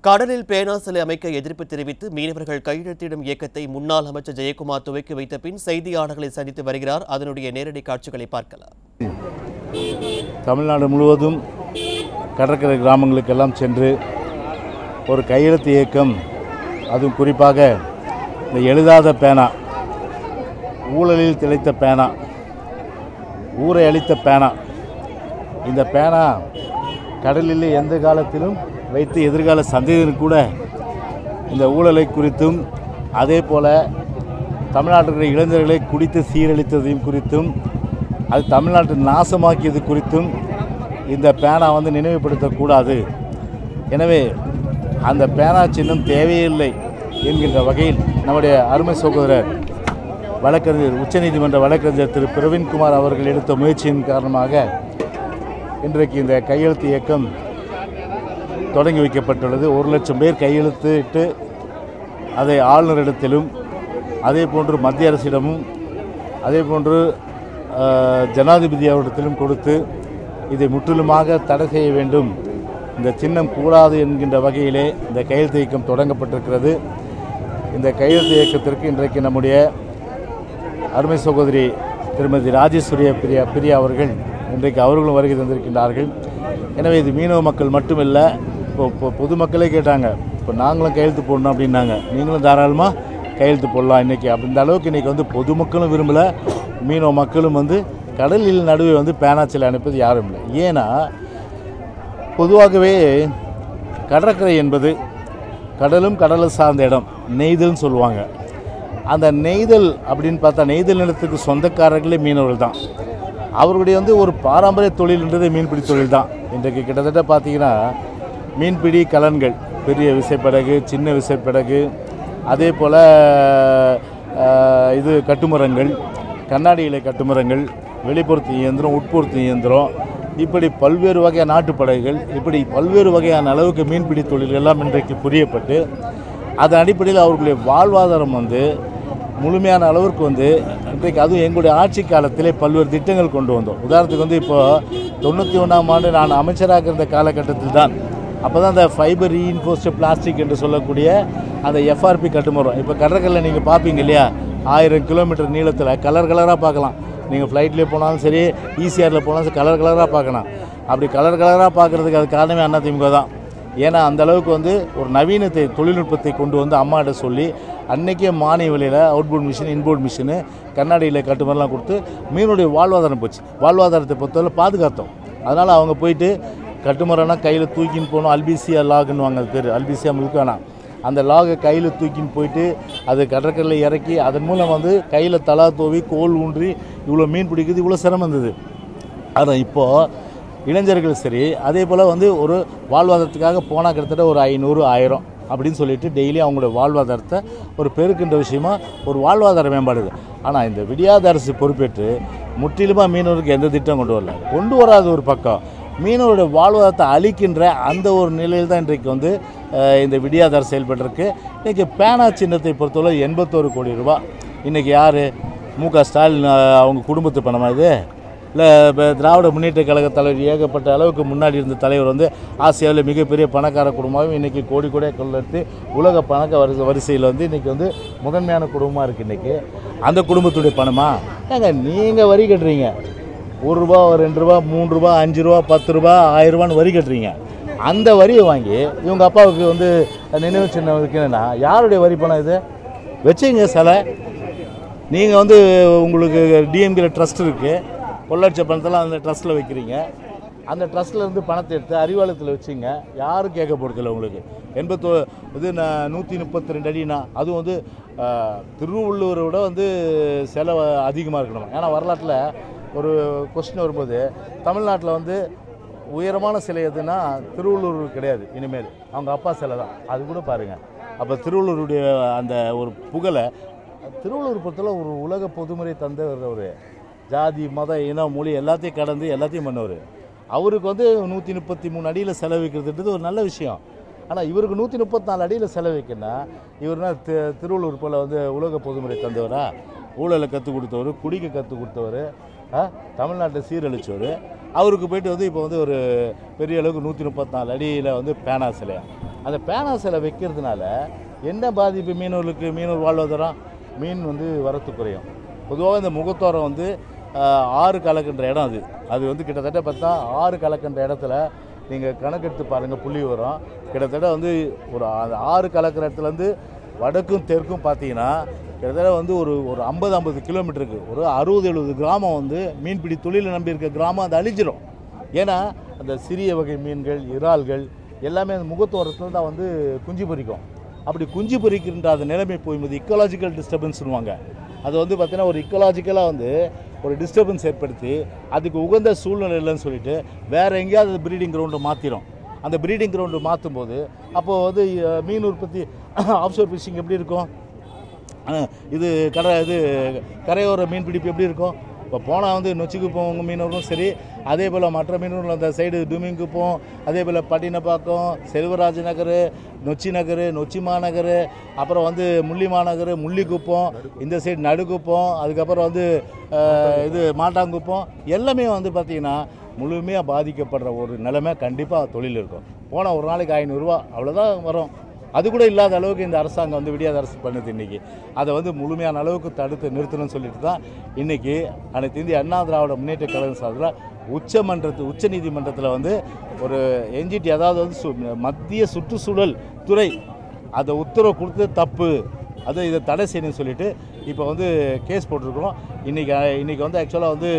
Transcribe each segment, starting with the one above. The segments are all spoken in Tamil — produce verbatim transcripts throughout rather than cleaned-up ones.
கடலில் பேனா சிலை அமைக்க எதிர்ப்பு தெரிவித்து மீனவர்கள் கையெழுத்திடும் இயக்கத்தை முன்னாள் அமைச்சர் ஜெயக்குமார் துவக்கி வைத்த பின் செய்தியாளர்களை சந்தித்து வருகிறார். அதனுடைய நேரடி காட்சிகளை பார்க்கலாம். தமிழ்நாடு முழுவதும் கடற்கரை கிராமங்களுக்கெல்லாம் சென்று ஒரு கையெழுத்து இயக்கம், அதுவும் குறிப்பாக இந்த எழுதாத பேனா, ஊழலில் திளைத்த பேனா, ஊரை அளித்த பேனா, இந்த பேனா கடலில் எந்த காலத்திலும் வைத்து எதிர்கால சந்ததியினர் கூட இந்த ஊழலை குறித்தும் அதே போல் தமிழ்நாட்டில் இளைஞர்களை குடித்து சீரழித்ததையும் குறித்தும் அது தமிழ்நாட்டை நாசமாக்கியது குறித்தும் இந்த பேனா வந்து நினைவுபடுத்தக்கூடாது. எனவே அந்த பேனா சின்னம் தேவையில்லை என்கின்ற வகையில் நம்முடைய அருமை சகோதரர் வழக்கறிஞர் உச்சநீதிமன்ற வழக்கறிஞர் திரு பிரவீன்குமார் அவர்கள் எடுத்த முயற்சியின் காரணமாக இன்றைக்கு இந்த கையெழுத்து இயக்கம் தொடங்கி வைக்கப்பட்டுள்ளது. ஒரு லட்சம் பேர் கையெழுத்து இட்டு அதை ஆளுநரிடத்திலும் அதே போன்று மத்திய அரசிடமும் அதே போன்று ஜனாதிபதி அவரிடத்திலும் கொடுத்து இதை முற்றிலுமாக தடை செய்ய வேண்டும், இந்த சின்னம் கூடாது என்கின்ற வகையிலே இந்த கையெழுத்து இயக்கம் தொடங்கப்பட்டிருக்கிறது. இந்த கையெழுத்து இயக்கத்திற்கு இன்றைக்கு நம்முடைய அருமை சகோதரி திருமதி ராஜேஸ்வரிய பிரியா பிரியா அவர்கள் இன்றைக்கு அவர்களும் வருகை தந்திருக்கின்றார்கள். எனவே இது மீனவ மக்கள் மட்டுமில்லை, இப்போ இப்போ பொதுமக்களே கேட்டாங்க, இப்போ நாங்களும் கையெழுத்து போடணும் அப்படின்னாங்க. நீங்களும் தாராளமாக கையெழுத்து போடலாம் இன்றைக்கி. அப்படின்ற அளவுக்கு இன்றைக்கி வந்து பொதுமக்களும் விரும்பலை, மீனவ மக்களும் வந்து கடலில் நடுவே வந்து பேனா சிலை அனுப்பது யாரும் இல்லை. ஏன்னா பொதுவாகவே கடற்கரை என்பது கடலும் கடலை சார்ந்த இடம், நெய்தல்னு சொல்லுவாங்க. அந்த நெய்தல் அப்படின்னு பார்த்தா நெய்தல் நிலத்துக்கு சொந்தக்காரர்களே மீனவர்கள் தான். அவர்களுடைய வந்து ஒரு பாரம்பரிய தொழில்ன்றது மீன்பிடி தொழில் தான். இன்றைக்கு கிட்டத்தட்ட பார்த்திங்கன்னா மீன்பிடி கலன்கள், பெரிய விசைப்படகு, சின்ன விசைப்படகு, அதே போல் இது கட்டுமரங்கள், கண்ணாடி இலை கட்டுமரங்கள், வெளிப்புறத்து இயந்திரம், உட்புறத்து இயந்திரம், இப்படி பல்வேறு வகையான நாட்டுப்படகுகள், இப்படி பல்வேறு வகையான அளவுக்கு மீன்பிடி தொழில்கள் எல்லாம் இன்றைக்கு புரியப்பட்டு அதன் அடிப்படையில் அவர்களுடைய வாழ்வாதாரம் வந்து முழுமையான அளவிற்கு வந்து இன்றைக்கு அதுவும் எங்களுடைய ஆட்சி காலத்திலே பல்வேறு திட்டங்கள் கொண்டு வந்தோம். உதாரணத்துக்கு வந்து இப்போது தொண்ணூற்றி ஒன்றாம் ஆண்டு நான் அமைச்சராக இருந்த காலகட்டத்தில் தான் அப்போ தான் அந்த ஃபைபர் ரீஇன்ஃபோர்ஸ்டு பிளாஸ்டிக் என்று சொல்லக்கூடிய அந்த எஃப்ஆர்பி கட்டுமரம் இப்போ கடற்கரையில் நீங்கள் பார்ப்பீங்க இல்லையா, ஆயிரம் கிலோமீட்டர் நீளத்தில் கலர் கலராக பார்க்கலாம். நீங்கள் ஃப்ளைட்லேயே போனாலும் சரி, ஈசிஆரில் போனாலும் சரி, கலர் கலராக பார்க்கலாம். அப்படி கலர் கலராக பார்க்குறதுக்கு அது காரணமே அதிமுக தான். ஏன்னா அந்தளவுக்கு வந்து ஒரு நவீனத்தை தொழில்நுட்பத்தை கொண்டு வந்து அம்மாட்ட சொல்லி அன்றைக்கே மானிய விலையில் அவுட்போர்ட் மிஷின், இன்போர்ட் மிஷினு, கண்ணாடியில் கட்டுமரெலாம் கொடுத்து மீனுடைய வாழ்வாதாரம் போச்சு. வாழ்வாதாரத்தை பொறுத்தவரை பாதுகாத்தோம். அதனால் அவங்க போயிட்டு கட்டுமரம்னா கையில் தூக்கின்னு போகணும், அல்பிசியா லாகுன்னு வாங்க, அது பேர் அல்பிசியா முழுக்கானா, அந்த லாகை கையில் தூக்கின்னு போயிட்டு அது கடற்கரையில் இறக்கி அதன் மூலம் வந்து கையில் தலா தோவி கோல் ஊன்றி இவ்வளோ மீன் பிடிக்கிறது இவ்வளோ சிரமம் இருந்தது. ஆனால் இப்போது இளைஞர்கள் சரி, அதே போல் வந்து ஒரு வாழ்வாதாரத்துக்காக போனால் கிட்டத்தட்ட ஒரு ஐநூறு ஆயிரம் அப்படின்னு சொல்லிட்டு டெய்லி அவங்களோட வாழ்வாதாரத்தை ஒரு பெருக்கின்ற விஷயமா ஒரு வாழ்வாதார மேம்பாடு. ஆனால் இந்த விடியாத அரசு பொறுப்பேற்று முற்றிலுமாக மீனவருக்கு எந்த திட்டம் கொண்டு வரல, கொண்டு வராத ஒரு பக்கம் மீனவருடைய வாழ்வாதாரத்தை அளிக்கின்ற அந்த ஒரு நிலையில் தான் இன்றைக்கு வந்து இந்த விடியாத அரசு செயல்பட்டுருக்கு. இன்றைக்கி பேனா சின்னத்தை பொறுத்தவரை எண்பத்தோரு கோடி ரூபா இன்றைக்கி யார், மு க ஸ்டாலின் அவங்க குடும்பத்து பணமா இது, இல்லை இப்போ திராவிட முன்னேற்ற கழக தலைவர் ஏகப்பட்ட அளவுக்கு முன்னாடி இருந்த தலைவர் வந்து ஆசியாவில் மிகப்பெரிய பணக்கார குடும்பமாகவும் இன்றைக்கி கோடி கோடியாக கொள்ளெடுத்து உலக பணக்க வரிசை வரிசையில் வந்து இன்றைக்கி வந்து முதன்மையான குடும்பமாக இருக்குது. இன்றைக்கி அந்த குடும்பத்துடைய பணமா ஏங்க நீங்கள் வரி கட்டுறீங்க, ஒரு ரூபா, ரெண்டு ரூபா, மூணு ரூபா, அஞ்சு ரூபா, பத்து ரூபா, ஆயிரம் ரூபான்னு வரி கட்டுறீங்க. அந்த வரியை வாங்கி இவங்க அப்பாவுக்கு வந்து நினைவு சின்னம் வைக்கணும்னா யாருடைய வரி பணம் இது? வச்சுங்க சிலை. நீங்கள் வந்து உங்களுக்கு டிஎம்கேல ட்ரஸ்ட் இருக்குது, பொள்ளாட்சி பணத்தெல்லாம் அந்த ட்ரஸ்ட்டில் வைக்கிறீங்க. அந்த ட்ரஸ்ட்டில் இருந்து பணத்தை எடுத்து அறிவாலயத்தில் வச்சுங்க, யாரும் கேட்க போகிறதில்ல உங்களுக்கு. எண்பத்தோ இது நான் நூற்றி முப்பத்தி ரெண்டு அடினா அதுவும் வந்து திருவள்ளூரை விட வந்து செலவு அதிகமாக இருக்கணும். ஏன்னா வரலாற்றில் ஒரு கொஸ்டின் வரும்போது தமிழ்நாட்டில் வந்து உயரமான சிலை எதுனா திருவள்ளூர் கிடையாது, இனிமேல் அவங்க அப்பா சிலை தான். அது கூட பாருங்கள். அப்போ திருவள்ளூருடைய அந்த ஒரு புகழை திருவள்ளூர் பொறுத்தவரை ஒரு உலக பொதுமுறை தந்த ஒரு ஜாதி மத இன மொழி எல்லாத்தையும் கடந்து எல்லாத்தையும் பண்ணவர். அவருக்கு வந்து நூற்றி முப்பத்தி மூணு அடியில் செலவிக்கிறதுன்றது ஒரு நல்ல விஷயம். ஆனால் இவருக்கு நூற்றி முப்பத்தி நாலு அடியில் செலவிக்கன்னா இவர்னா தி திருவள்ளூர் போல் வந்து உலக பொதுமுறை தந்தவரா? ஊழலை கற்றுக் கொடுத்தவர், குடிக்க கற்றுக் கொடுத்தவர், தமிழ்நாட்டை சீரழிச்சவர். அவருக்கு போய்ட்டு வந்து இப்போ வந்து ஒரு பெரிய அளவுக்கு நூற்றி முப்பத்தி நாலு அடியில் வந்து பேனா சிலையா அந்த பேனா சிலை வைக்கிறதுனால என்ன பாதிப்பு மீனவர்களுக்கு? மீனவர் வாழ்வாதாரம், மீன் வந்து வரத்து குறையும். பொதுவாக இந்த முகத்தோரம் வந்து ஆறு கலக்கின்ற இடம், அது அது வந்து கிட்டத்தட்ட பார்த்தா ஆறு கலக்கின்ற இடத்துல நீங்கள் கணக்கெடுத்து பாருங்கள், புள்ளி வரும். கிட்டத்தட்ட வந்து ஒரு ஆறு கலக்கிற இடத்துலேருந்து வடக்கும் தெற்கும் பார்த்தீங்கன்னா கிட்டத்தட்ட வந்து ஒரு ஒரு ஐம்பது ஐம்பது கிலோமீட்டருக்கு ஒரு அறுபது எழுபது கிராமம் வந்து மீன்பிடி தொழிலை நம்பி இருக்க கிராமம் அது அழிஞ்சிடும். ஏன்னா அந்த சிறிய வகை மீன்கள், இறால்கள் எல்லாமே அந்த முகத்தோரத்தில் தான் வந்து குஞ்சு பொரிக்கும். அப்படி குஞ்சு பொரிக்கின்ற அந்த நிலைமை போகும்போது இக்கோலாஜிக்கல் டிஸ்டர்பன்ஸ்னுவாங்க. அது வந்து பார்த்திங்கன்னா ஒரு இக்கோலாஜிக்கலாக வந்து ஒரு டிஸ்டர்பன்ஸ் ஏற்படுத்தி அதுக்கு உகந்த சூழ்நிலை இல்லைன்னு சொல்லிட்டு வேறு எங்கேயாவது ப்ரீடிங் கிரவுண்டை மாற்றிடும். அந்த ப்ரீடிங் கிரவுண்டு மாற்றும் போது அப்போது வந்து மீன் உற்பத்தி ஆஃப்ஷோர் ஃபிஷிங் எப்படி இருக்கும், இது கடை இது கரையோர மீன்பிடிப்பு எப்படி இருக்கும்? இப்போ போனால் வந்து நொச்சிக்குப்பம் மீனவர்களும் சரி, அதே போல் மற்ற மீனவர்கள் அந்த சைடு டுமிங்குப்பம், அதே போல் பட்டினப்பாக்கம், செல்வராஜ் நகர், நொச்சி நகர், நொச்சி மாநகர், அப்புறம் வந்து முள்ளி மாநகர், முள்ளிக்குப்பம், இந்த சைடு நடுக்குப்பம், அதுக்கப்புறம் வந்து இது மாட்டாங்குப்பம் எல்லாமே வந்து பார்த்திங்கன்னா முழுமையாக பாதிக்கப்படுற ஒரு நிலைமை கண்டிப்பாக தொழில் இருக்கும். போனால் ஒரு நாளைக்கு ஐநூறுரூவா அவ்வளோதான் வரும். அது கூட இல்லாத அளவுக்கு இந்த அரசாங்கம் வந்து விடியாத அரசு பண்ணுது. இன்றைக்கி அதை வந்து முழுமையான அளவுக்கு தடுத்து நிறுத்தணும்னு சொல்லிட்டு தான் இன்றைக்கி அனைத்து இந்திய அண்ணா திராவிட முன்னேற்ற கழகம் சார்பில் உச்சமன்றத்து உச்ச நீதிமன்றத்தில் வந்து ஒரு என்ஜிடி, அதாவது வந்து சு மத்திய சுற்றுச்சூழல் துறை அதை உத்தரவு கொடுத்து தப்பு, அதை இதை தடை செய்யணும்னு சொல்லிட்டு இப்போ வந்து கேஸ் போட்டிருக்கிறோம். இன்றைக்கி இன்றைக்கி வந்து ஆக்சுவலாக வந்து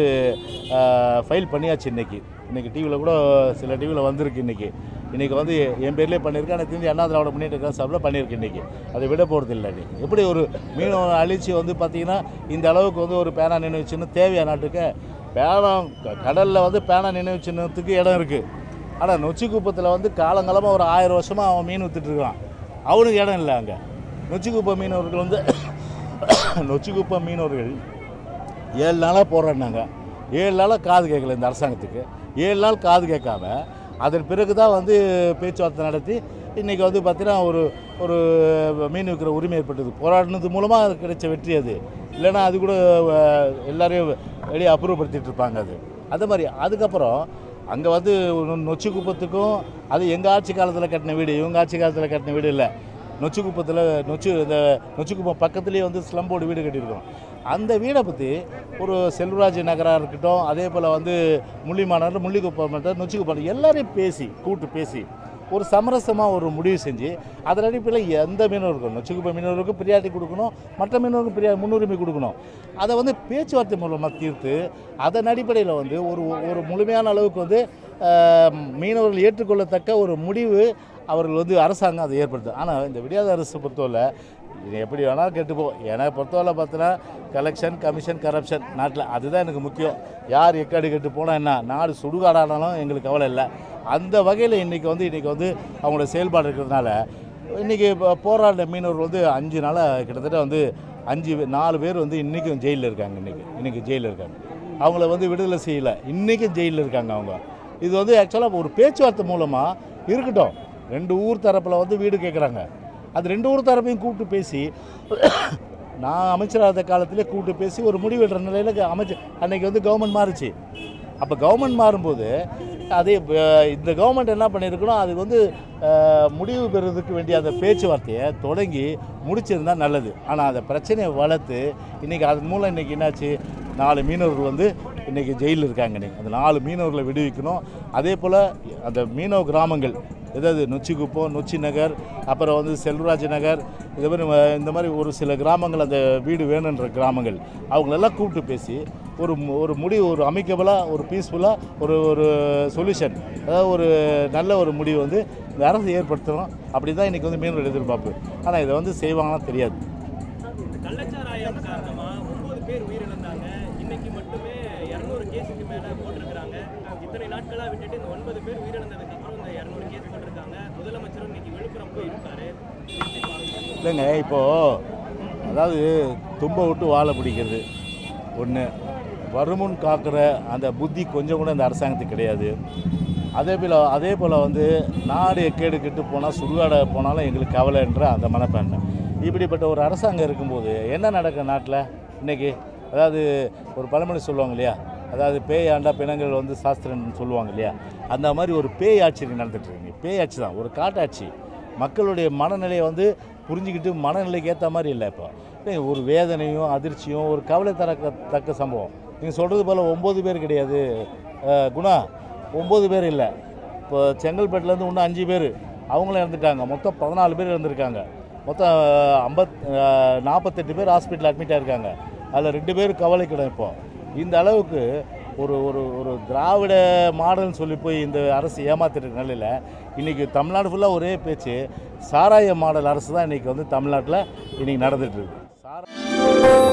ஃபைல் பண்ணியாச்சு. இன்றைக்கி இன்றைக்கி டிவியில் கூட சில டிவியில் வந்திருக்கு. இன்றைக்கி இன்றைக்கி வந்து என் பேர்லேயே பண்ணியிருக்கேன், எனக்கு தெரிஞ்சு அண்ணா திராவிட முன்னேற்ற கழகம் சார்பில் பண்ணியிருக்கு. இன்றைக்கி அதை விட போகிறது இல்லை. நீ எப்படி ஒரு மீன் அழிச்சி வந்து பார்த்திங்கன்னா இந்த அளவுக்கு வந்து ஒரு பேனா நினைவு சின்னம் தேவையா நாட்டுக்கு? பேனா கடலில் வந்து பேனா நினைவு சின்னத்துக்கு இடம் இருக்குது. ஆனால் நொச்சிக்குப்பத்தில் வந்து காலங்காலமாக ஒரு ஆயிரம் வருஷமாக அவன் மீன் விற்றுட்டுருக்கான், அவனுக்கு இடம் இல்லை. அங்கே நொச்சிக்குப்பம் மீனவர்கள் வந்து நொச்சிக்குப்பம் மீனவர்கள் ஏழு நாளாக போராடினாங்க. ஏழு நாளாக காது கேட்கல இந்த அரசாங்கத்துக்கு. ஏழு நாள் காது கேட்காம அதன் பிறகு தான் வந்து பேச்சுவார்த்தை நடத்தி இன்றைக்கி வந்து பார்த்திங்கன்னா ஒரு ஒரு மீன் விற்கிற உரிமை ஏற்பட்டது. போராடினது மூலமாக அது கிடைச்ச வெற்றி அது. இல்லைன்னா அது கூட எல்லோரையும் வெளியே அப்புறப்படுத்திட்டு இருப்பாங்க. அது அதே மாதிரி அதுக்கப்புறம் அங்கே வந்து நொச்சிக்குப்பத்துக்கும் அது எங்கள் ஆட்சி காலத்தில் கட்டின வீடு, இவங்க ஆட்சி காலத்தில் கட்டின வீடு இல்லை. நொச்சிக்குப்பத்தில் நொச்சி இந்த நொச்சிக்குப்பம் பக்கத்துலேயே வந்து ஸ்லம்போடு வீடு கட்டியிருக்கிறோம். அந்த வீடை பற்றி ஒரு செல்வராஜ் நகராக இருக்கட்டும், அதே போல் வந்து முள்ளிமாநகர், முள்ளிக்குப்பம், நொச்சிக்குப்பம் எல்லாரையும் பேசி கூட்டு பேசி ஒரு சமரசமாக ஒரு முடிவு செஞ்சு அதன் அடிப்படையில் எந்த மீனவருக்கும் நொச்சிக்குப்பம் மீனவருக்கும் பிரியாரிட்டி கொடுக்கணும், மற்ற மீனவருக்கும் பிரியா முன்னுரிமை கொடுக்கணும். அதை வந்து பேச்சுவார்த்தை மூலமாக தீர்த்து அதன் அடிப்படையில் வந்து ஒரு ஒரு முழுமையான அளவுக்கு வந்து மீனவர்கள் ஏற்றுக்கொள்ளத்தக்க ஒரு முடிவு அவர்கள் வந்து அரசாங்கம் அதை ஏற்படுத்தும். ஆனால் இந்த விடியாத அரசு பொறுத்தவரை இது எப்படி வேணாலும் கெட்டுப்போ. எனக்கு பொறுத்தவரை பார்த்தோன்னா கலெக்ஷன், கமிஷன், கரப்ஷன் நாட்டில் அதுதான் எனக்கு முக்கியம். யார் எக்காடு கெட்டு போனால் என்ன, நாடு சுடுகாடானாலும் எங்களுக்கு கவலை இல்லை. அந்த வகையில் இன்றைக்கி வந்து இன்றைக்கி வந்து அவங்களோட செயல்பாடு இருக்கிறதுனால இன்றைக்கி போராட்ட மீனவர்கள் வந்து அஞ்சு நாளாக கிட்டத்தட்ட வந்து அஞ்சு நாலு பேர் வந்து இன்றைக்கும் ஜெயிலில் இருக்காங்க. இன்றைக்கி இன்றைக்கி ஜெயிலில் இருக்காங்க. அவங்கள வந்து விடுதலை செய்யலை, இன்றைக்கும் ஜெயிலில் இருக்காங்க அவங்க. இது வந்து ஆக்சுவலாக ஒரு பேச்சுவார்த்தை மூலமாக இருக்கட்டும். ரெண்டு ஊர் தரப்பில் வந்து வீடு கேட்குறாங்க. அது ரெண்டு ஊர் தரப்பையும் கூப்பிட்டு பேசி நான் அமைச்சராக காலத்திலே கூப்பிட்டு பேசி ஒரு முடிவெடுற நிலையில் அமைச்சர் அன்றைக்கி வந்து கவர்மெண்ட் மாறுச்சு. அப்போ கவர்மெண்ட் மாறும்போது அதே இந்த கவர்மெண்ட் என்ன பண்ணியிருக்கணும், அது வந்து முடிவு பெறுவதற்கு வேண்டிய அந்த பேச்சுவார்த்தையை தொடங்கி முடிச்சிருந்தால் நல்லது. ஆனால் அந்த பிரச்சனையை வளர்த்து இன்றைக்கி அதன் மூலம் இன்றைக்கி என்னாச்சு, நாலு மீனவர்கள் வந்து இன்றைக்கி ஜெயிலில் இருக்காங்க. இன்றைக்கி அந்த நாலு மீனவர்களை விடுவிக்கணும். அதே போல் அந்த மீனவ கிராமங்கள் ஏதாவது நொச்சிக்குப்பம், நொச்சி நகர், அப்புறம் வந்து செல்வராஜ் நகர், இது மாதிரி இந்த மாதிரி ஒரு சில கிராமங்கள் அந்த வீடு வேணுன்ற கிராமங்கள் அவங்களெல்லாம் கூப்பிட்டு பேசி ஒரு ஒரு முடிவு, ஒரு அமைக்கபலாக, ஒரு பீஸ்ஃபுல்லாக ஒரு ஒரு சொல்யூஷன், அதாவது ஒரு நல்ல ஒரு முடிவு வந்து இந்த அரசு ஏற்படுத்தணும். அப்படி தான் இன்றைக்கி வந்து மீனவர்கள் எதிர்பார்ப்பு. ஆனால் இதை வந்து செய்வாங்கன்னு தெரியாது. கள்ளச்சாராயம் காரணமாக ஒன்பது பேர் உயிரிழந்தாங்க. இன்னைக்கு மட்டுமே இரநூறு கேஸுக்கு மேலே போட்டிருக்கிறாங்க. இத்தனை நாட்களாக விட்டுட்டு இந்த ஒன்பது பேர் உயிரிழந்ததுக்கு அப்புறம் இந்த இரநூறு கேஸ் போட்டிருக்காங்க. முதலமைச்சரும் இன்னைக்கு விழுப்புரம் போயிருக்காரு. இல்லைங்க, இப்போது அதாவது தும்ப விட்டு வாழை பிடிக்கிறது ஒன்று, வருமுன் காக்கிற அந்த புத்தி கொஞ்சம் கூட இந்த அரசாங்கத்துக்கு கிடையாது. அதே போல் அதே போல் வந்து நாடு எக்கேடு கெட்டு போனால் சுடுகாட போனாலும் எங்களுக்கு கவலைன்ற அந்த மனப்பான்மை. இப்படிப்பட்ட ஒரு அரசாங்கம் இருக்கும்போது என்ன நடக்கும் நாட்டில் இன்றைக்கி? அதாவது ஒரு பழமொழி சொல்லுவாங்க இல்லையா, அதாவது பேய் ஆண்டா பிணங்கள் வந்து சாஸ்திரம்னு சொல்லுவாங்க இல்லையா, அந்த மாதிரி ஒரு பேய் ஆட்சி நடந்துட்டுருக்கீங்க. பேய் ஆட்சி தான், ஒரு காட்டாட்சி. மக்களுடைய மனநிலையை வந்து புரிஞ்சுக்கிட்டு மனநிலைக்கு ஏற்ற மாதிரி இல்லை. இப்போ ஒரு வேதனையும் அதிர்ச்சியும் ஒரு கவலை தரக்க தக்க சம்பவம். நீங்கள் சொல்கிறது போல் ஒம்பது பேர் கிடையாது குணா, ஒம்பது பேர் இல்லை. இப்போ செங்கல்பட்டுலேருந்து இன்னும் அஞ்சு பேர் அவங்களும் இறந்துட்டாங்க. மொத்தம் பதினாலு பேர் இறந்துருக்காங்க. மொத்தம் ஐம்பத் நாற்பத்தெட்டு பேர் ஹாஸ்பிட்டல் அட்மிட் ஆகிருக்காங்க. அதில் ரெண்டு பேர் கவலைக்கிடம். இப்போ இந்த அளவுக்கு ஒரு ஒரு ஒரு திராவிட மாடல்னு சொல்லி போய் இந்த அரசு ஏமாத்திட்டு நிலையில் இன்றைக்கி தமிழ்நாடு ஃபுல்லாக ஒரே பேச்சு சாராய மாடல் அரசு தான் இன்றைக்கி வந்து தமிழ்நாட்டில் இன்றைக்கி நடந்துகிட்ருக்கு. சாரா